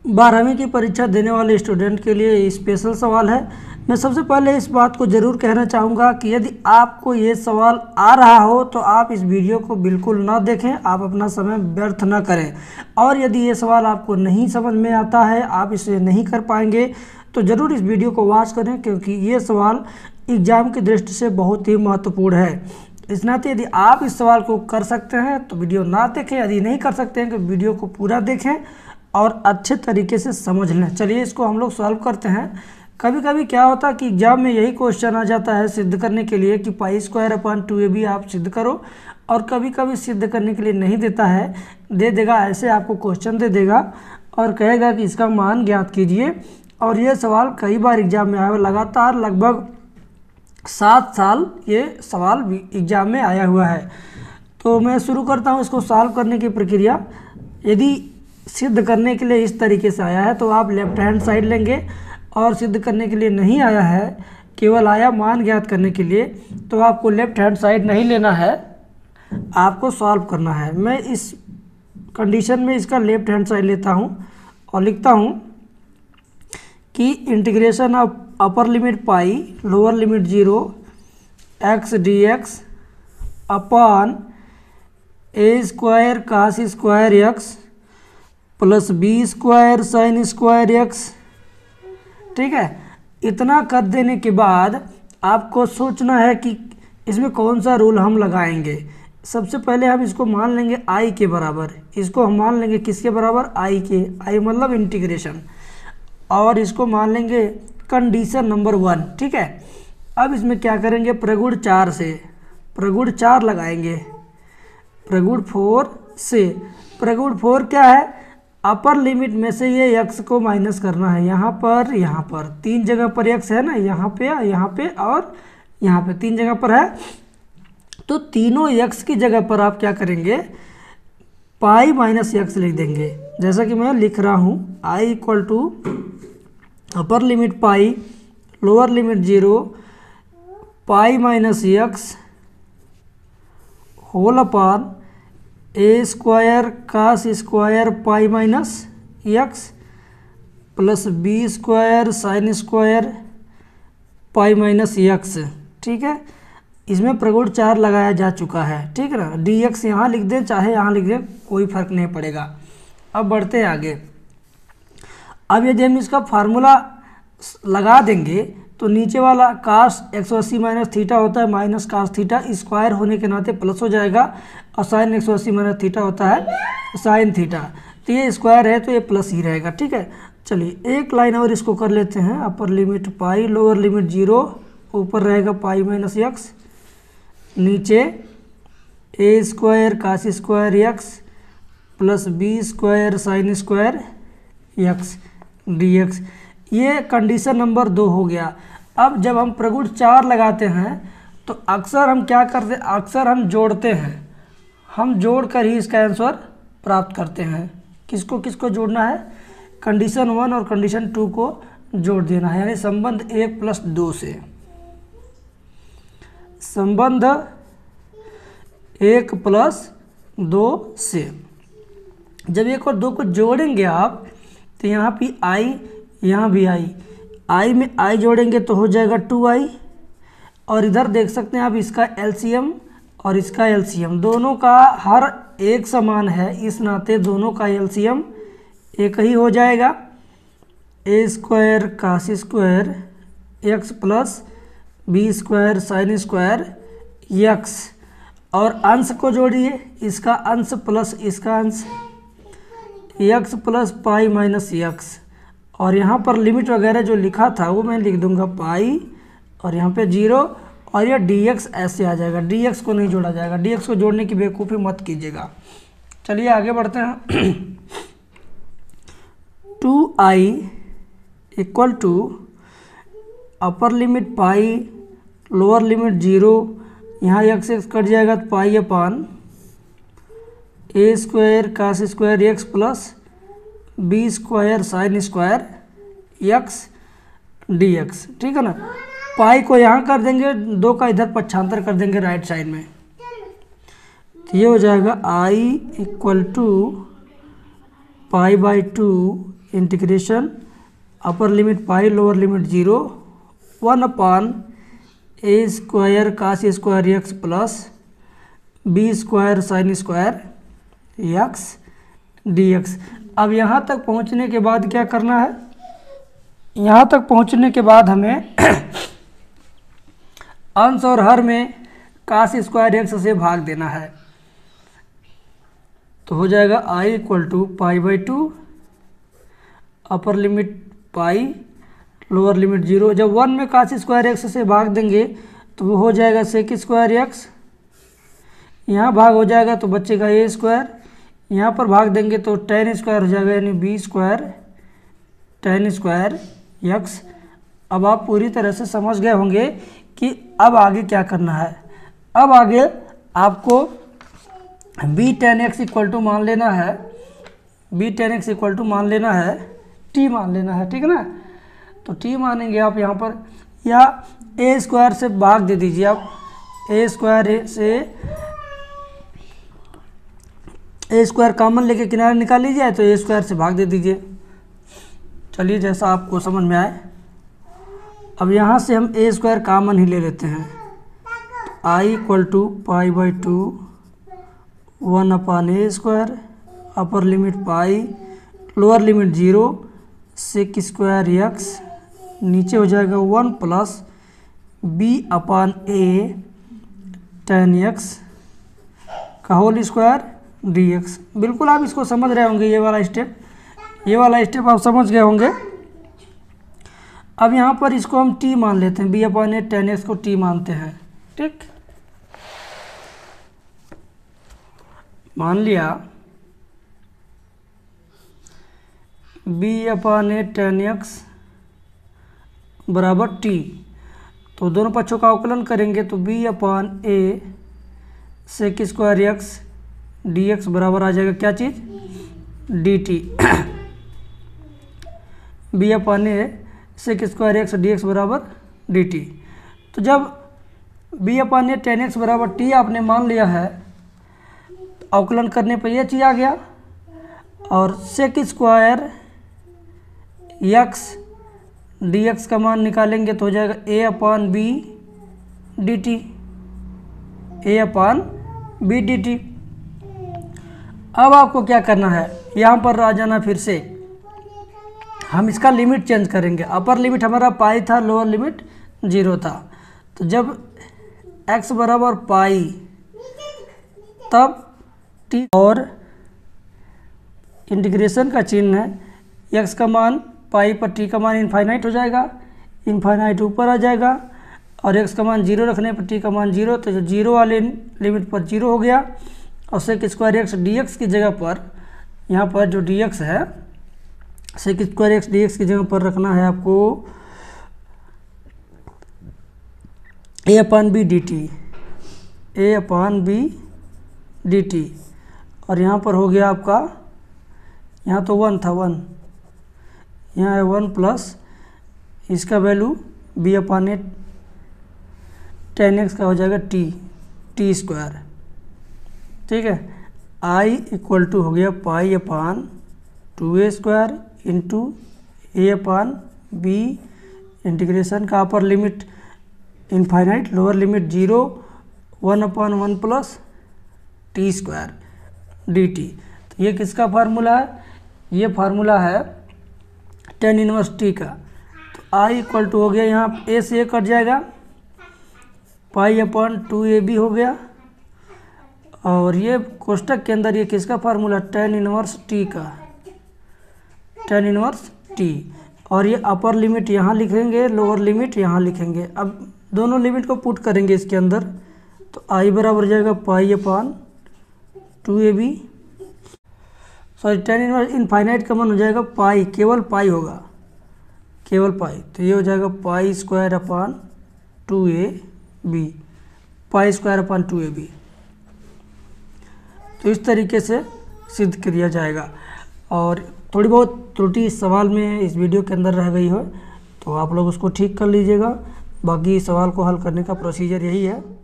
12वीं की परीक्षा देने वाले स्टूडेंट के लिए स्पेशल सवाल है। मैं सबसे पहले इस बात को ज़रूर कहना चाहूँगा कि यदि आपको ये सवाल आ रहा हो तो आप इस वीडियो को बिल्कुल ना देखें, आप अपना समय व्यर्थ ना करें। और यदि ये सवाल आपको नहीं समझ में आता है, आप इसे नहीं कर पाएंगे, तो ज़रूर इस वीडियो को वॉच करें, क्योंकि ये सवाल एग्ज़ाम की दृष्टि से बहुत ही महत्वपूर्ण है। इस नाते यदि आप इस सवाल को कर सकते हैं तो वीडियो ना देखें, यदि नहीं कर सकते हैं तो वीडियो को पूरा देखें और अच्छे तरीके से समझ लें। चलिए इसको हम लोग सॉल्व करते हैं। कभी कभी क्या होता है कि एग्जाम में यही क्वेश्चन आ जाता है सिद्ध करने के लिए कि पाई स्क्वायर अपॉन 2ab आप सिद्ध करो, और कभी कभी सिद्ध करने के लिए नहीं देता है, दे देगा ऐसे आपको क्वेश्चन दे देगा और कहेगा कि इसका मान ज्ञात कीजिए। और ये सवाल कई बार एग्जाम में आया हुआ, लगातार लगभग 7 साल ये सवाल एग्जाम में आया हुआ है। तो मैं शुरू करता हूँ इसको सॉल्व करने की प्रक्रिया। यदि सिद्ध करने के लिए इस तरीके से आया है तो आप लेफ्ट हैंड साइड लेंगे, और सिद्ध करने के लिए नहीं आया है, केवल आया मान ज्ञात करने के लिए, तो आपको लेफ्ट हैंड साइड नहीं लेना है, आपको सॉल्व करना है। मैं इस कंडीशन में इसका लेफ्ट हैंड साइड लेता हूँ और लिखता हूँ कि integration of upper limit pi lower limit 0 x dx upon a square cos square x plus b square sine square x। ठीक है, इतना कर देने के बाद आपको सोचना है कि इसमें कौन सा रूल हम लगाएंगे। सबसे पहले हम इसको मान लेंगे i के बराबर, इसको हम मान लेंगे किसके बराबर, i के, i मतलब इंटीग्रेशन, और इसको मान लेंगे कंडीशन नंबर 1। ठीक है, अब इसमें क्या करेंगे, प्रगुण 4 से प्रगुण 4 लगाएंगे, प्रगुण 4 से। प्रगुण 4 क्या है, अपर लिमिट में से ये x को माइनस करना है, यहाँ पर 3 जगह पर x है ना, यहाँ पे और यहाँ पे 3 जगह पर है, तो तीनों x की जगह पर आप क्या करेंगे, पाई माइनस x लिख देंगे। जैसा कि मैं लिख रहा हूँ, i equal to upper limit pi lower limit 0 pi minus x whole upon a square cos square pi minus x plus b square sine square pi minus x। ठीक है, इसमें प्रगुण 4 लगाया जा चुका है। ठीक है ना, dx यहाँ लिख दें चाहे यहाँ लिख दें, कोई फर्क नहीं पड़ेगा। अब बढ़ते हैं आगे। अब यदि हम इसका फार्मूला लगा देंगे तो नीचे वाला कास 180 माइनस थीटा होता है, माइनस कास थीटा, स्क्वायर होने के नाते प्लस हो जाएगा, और साइन 180 माइनस थीटा होता है साइन थीटा, तो ये स्क्वायर है तो ये प्लस ही रहेगा। ठीक है, चलिए एक लाइन और इसको कर लेते हैं। Upper limit pi lower limit 0, ऊपर रहेगा पाई माइनस x, नीचे a square cos square x plus b square sine square x dx। ये कंडीशन नंबर 2 हो गया। अब जब हम प्रगुण 4 लगाते हैं तो अक्सर हम क्या करते हैं, अक्सर हम जोड़ते हैं, हम जोड़ कर ही इसका आंसर प्राप्त करते हैं। किसको किसको जोड़ना है, कंडीशन 1 और कंडीशन 2 को जोड़ देना है, यानी संबंध 1 प्लस 2 से, संबंध 1 प्लस 2 से। जब 1 और 2 को जोड़ेंगे आप तो यहाँ भी i, यहाँ भी i में i जोड़ेंगे तो हो जाएगा 2i, और इधर देख सकते हैं आप इसका एलसीएम और इसका एलसीएम, दोनों का हर एक समान है, इस नाते दोनों का एलसीएम एक ही हो जाएगा, a square cos square x plus b square sine square x। और अंश को जोड़िए, इसका अंश प्लस इसका अंश, x plus pi minus x, और यहाँ पर लिमिट वगैरह जो लिखा था वो मैं लिख दूंगा पाई, और यहाँ पे 0, और यह dx ऐसे आ जाएगा, dx को नहीं जोड़ा जाएगा, dx को जोड़ने की बेवकूफ़ी मत कीजिएगा। चलिए आगे बढ़ते हैं। 2i equal to upper limit pi lower limit 0, यहाँ x कट जाएगा तो pi upon a square cos square x plus b square sine square x dx। ठीक है ना, पाई को यहाँ कर देंगे, 2 का इधर पक्षांतर कर देंगे राइट साइड में, तो ये हो जाएगा i equal to pi by 2 integration upper limit pi lower limit 0 1/a² cos² x plus b² sin² x dx। अब यहाँ तक पहुँचने के बाद क्या करना है, यहाँ तक पहुँचने के बाद हमें अंश और हर में cos² x से भाग देना है। तो हो जाएगा I = π/2 upper limit pi lower limit 0। जब 1 में cos² x से भाग देंगे तो वो हो जाएगा sec² x, यहाँ भाग हो जाएगा तो बचेगा a², यहाँ पर भाग देंगे तो tan² हो जाएगा, यानी b² tan² x। अब आप पूरी तरह से समझ गए होंगे कि अब आगे क्या करना है। अब आगे आपको b tan x = मान लेना है, b tan x = मान लेना है t मान लेना है, ठीक है ना। तो t मानेंगे आप यहाँ पर, या a² से भाग दे दीजिए आप, a² से a² कॉमन लेके किनारे निकाल लीजिए, तो a² से भाग दे दीजिए। चलिए जैसा आपको समझ में आए। अब यहाँ से हम a² कॉमन ही ले लेते हैं। I = π/2 1/a² upper limit pi lower limit 0 sec² x, नीचे हो जाएगा 1 प्लस b/a tan x का होल स्क्वायर dx। बिल्कुल आप इसको समझ रहे होंगे, ये वाला स्टेप आप समझ गए होंगे। अब यहाँ पर इसको हम t मान लेते हैं, b/a tan x को t मानते हैं, ठीक। मान लिया b/a tan x बराबर t, तो दोनों पक्षों का अवकलन करेंगे तो b/a sec² x dx बराबर आ जाएगा क्या चीज़, dt। b/a sec² x dx बराबर dt। तो जब b/a tan x बराबर t आपने मान लिया है, अवकलन करने पर यह चीज़ आ गया, और sec² x dx का मान निकालेंगे तो हो जाएगा a/b dt, a/b dt। अब आपको क्या करना है, यहाँ पर आ जाना, फिर से हम इसका लिमिट चेंज करेंगे। अपर लिमिट हमारा पाई था, लोअर लिमिट 0 था। तो जब x बराबर पाई तब t, और इंटीग्रेशन का चिन्ह है, x का मान पाई पर t का मान इनफाइनाइट हो जाएगा, इनफाइनाइट ऊपर आ जाएगा, और x का मान 0 रखने पर t का मान 0, तो 0 वाले लिमिट पर 0 हो गया। और sec² x dx की जगह पर, यहाँ पर जो dx है, sec² x dx की जगह पर रखना है आपको a/b dt, a/b dt। और यहाँ पर हो गया आपका, यहाँ तो 1 था, 1 यहाँ है 1 प्लस इसका वैल्यू b/a tan x का हो जाएगा t², ठीक है। I = हो गया π/2a² इंटू a/b, इंटीग्रेशन का upper limit infinite lower limit 0 1/1 plus t² dt। तो ये किसका फार्मूला है, ये फार्मूला है tan 1t का। तो I = हो गया, यहाँ a से a कट जाएगा, π/2ab हो गया, और ये कोष्टक के अंदर ये किसका फार्मूला, tan 1t का, tan 1t। और ये अपर लिमिट यहाँ लिखेंगे, लोअर लिमिट यहाँ लिखेंगे। अब दोनों लिमिट को पुट करेंगे इसके अंदर, तो I बराबर जाएगा π/2ab, सॉरी tan 1 इनफाइनाइट का मान हो जाएगा पाई, केवल पाई होगा, केवल पाई। तो ये हो जाएगा π²/2ab, π²/2ab। तो इस तरीके से सिद्ध किया जाएगा। और थोड़ी बहुत त्रुटि इस सवाल में, इस वीडियो के अंदर रह गई हो तो आप लोग उसको ठीक कर लीजिएगा। बाकी सवाल को हल करने का प्रोसीजर यही है।